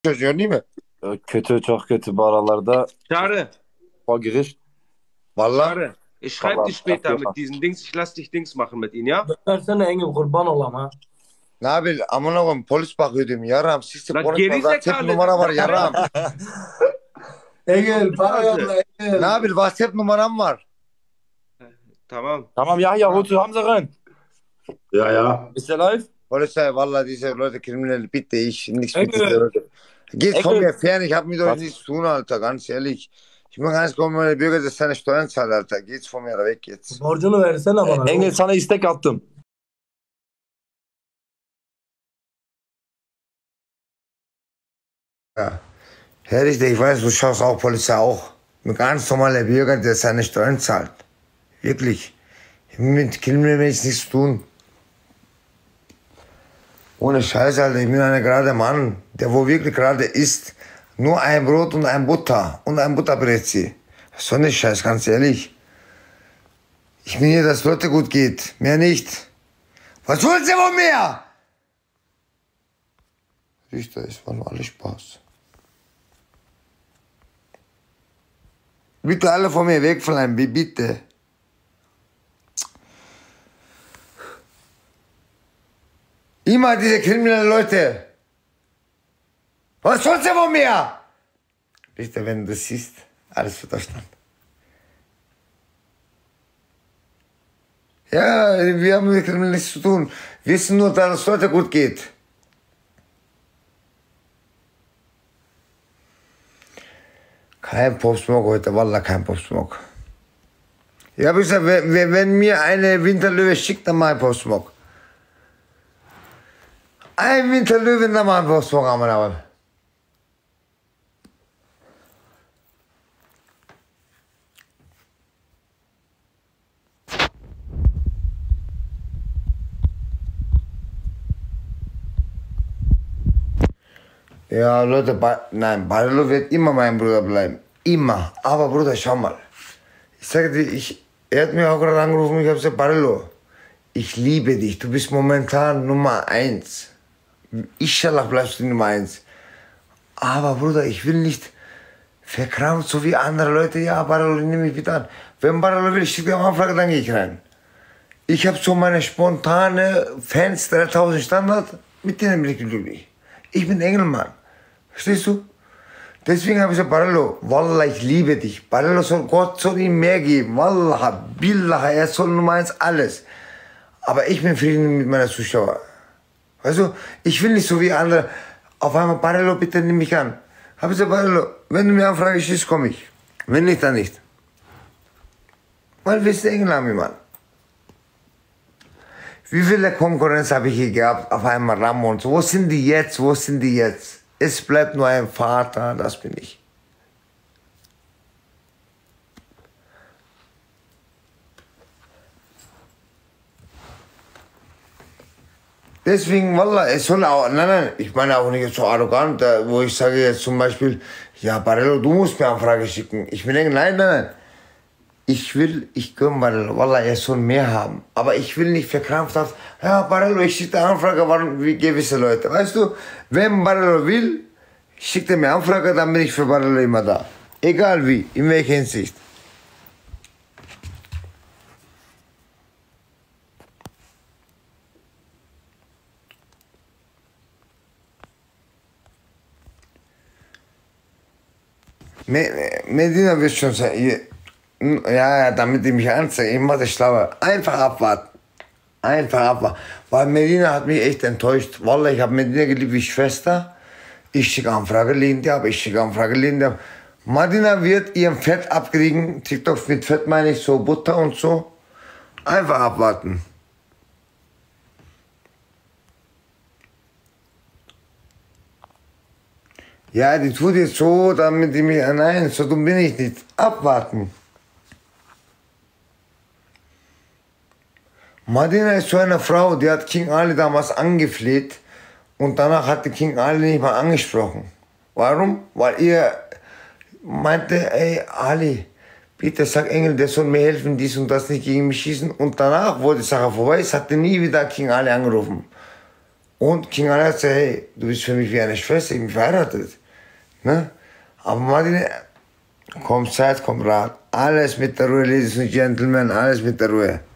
Çözüyor değil mi? Kötü, çok kötü bu aralarda. Schade, Vor Gericht. Valla. schade. Ich schreibe Vallahi dich später yapıyor. mit diesen Dings. Ich lass dich Dings machen mit ihnen, ja? Versene Engin kurban olam ha. Ne yapayım? Amına koyayım polis bakıyor diyorum. Yaram sistem Lan konuşma. WhatsApp gerizekalı. numara var yaram. Engin para yolla Engin. Ne yapayım? WhatsApp numaram var. Tamam. Tamam Yahya, hol zu Hamza rein. Ja, ja. Ist der live? Polizei, valla diese Leute kriminell, bitte, ich nichts mit Ecke. diesen Leuten. Geht von Ecke. mir fern, ich habe mit euch Was? nichts zu tun, Alter, ganz ehrlich. Ich bin ganz kommunale Bürger, das seine Steuern zahlt, Alter. Geht's von mir weg jetzt. Borcunu versene bana. Engel, sana istek attım. Ja. Herrlich, ich weiß, du schaust auch Polizei auch. Ein ganz normaler Bürger, der seine Steuern zahlt. Wirklich. Mit Kriminellen nichts zu tun. Ohne Scheiß, Alter, ich bin ein gerader Mann, der wo wirklich gerade isst. Nur ein Brot und ein Butter und ein Butterbrezi. So eine Scheiß, ganz ehrlich. Ich will hier, dass es Leute gut geht, mehr nicht. Was wollen Sie von mir? Richter, es war nur alles Spaß. Bitte alle von mir wegfallen, bitte. Immer diese kriminellen Leute. Was sollst du von mir? Richter, wenn du das siehst, alles wird verstanden. Ja, wir haben mit Kriminellen nichts zu tun. Wir wissen nur, dass es Leute gut geht. Kein Popsmoke heute, Wallah, kein Popsmoke. Ich habe gesagt, wenn mir eine Winterlöwe schickt, dann mach ich Popsmoke. Ein Winterlöwe, dann mach ich Popsmoke, aber. Ja, Leute, nein, Barolo wird immer mein Bruder bleiben. Immer. Aber Bruder, schau mal. Ich sage dir, er hat mich auch gerade angerufen, ich habe gesagt, Barolo, ich liebe dich, du bist momentan Nummer 1. Inshallah bleibst du Nummer 1. Aber Bruder, ich will nicht verkrampft, so wie andere Leute, ja, Barolo, nimm mich bitte an. Wenn Barolo will, schickt mir eine Anfrage, dann gehe ich rein. Ich habe so meine spontane Fans, 3000 Standard, mit denen bin ich glücklich. Ich bin Engelmann. Verstehst du? Deswegen habe ich gesagt, Barolo, Wallah, ich liebe dich. Barolo Gott soll ihm mehr geben. Wallah, Billah, er soll Nummer 1 alles. Aber ich bin Frieden mit meiner Zuschauer. Weißt du, ich will nicht so wie andere. Auf einmal, Barolo, bitte nimm mich an. Habe ich gesagt, Barolo, wenn du mir Anfrage schickst, komme ich. Wenn nicht, dann nicht. Weil wir sind England, Mann. Wie viele Konkurrenz habe ich hier gehabt? Auf einmal Ramon. Wo sind die jetzt? Wo sind die jetzt? Es bleibt nur ein Vater, das bin ich. Deswegen, Wallah, es soll auch, nein, ich meine auch nicht so arrogant, wo ich sage jetzt zum Beispiel, ja, Barello, du musst mir Anfrage schicken. Ich will denken, nein. Ich gönne Barello, Wallah, er soll mehr haben. Aber ich will nicht verkrampft haben, ja, Barello, ich schicke Anfrage, warum wie gewisse Leute. Weißt du, wenn Barello will, schickt er mir Anfrage, dann bin ich für Barello immer da. Egal wie, in welcher Hinsicht. Medina wird schon sein. Ja, damit ich mich anzeige, ich mache das schlauer. Einfach abwarten. Einfach abwarten. Weil Medina hat mich echt enttäuscht. Wallah, ich habe Medina geliebt wie Schwester. Ich schicke Anfrage, lehnt ab. Ich schicke Anfrage, lehnt ab. Medina wird ihren Fett abkriegen. TikTok mit Fett meine ich so Butter und so. Einfach abwarten. Ja, die tut jetzt so, damit die mich, nein, so dumm bin ich nicht. Abwarten. Madina ist so eine Frau, die hat King Ali damals angefleht und danach hat die King Ali nicht mal angesprochen. Warum? Weil ihr meinte, ey Ali, bitte sag Engel, der soll mir helfen, dies und das nicht gegen mich schießen. Und danach, wo die Sache vorbei ist, hat er nie wieder King Ali angerufen. Und King Ali hat gesagt, hey, du bist für mich wie eine Schwester, ich bin verheiratet. Ne? Aber Martin, kommt Zeit, kommt Rat. Alles mit der Ruhe, Ladies und Gentlemen, alles mit der Ruhe.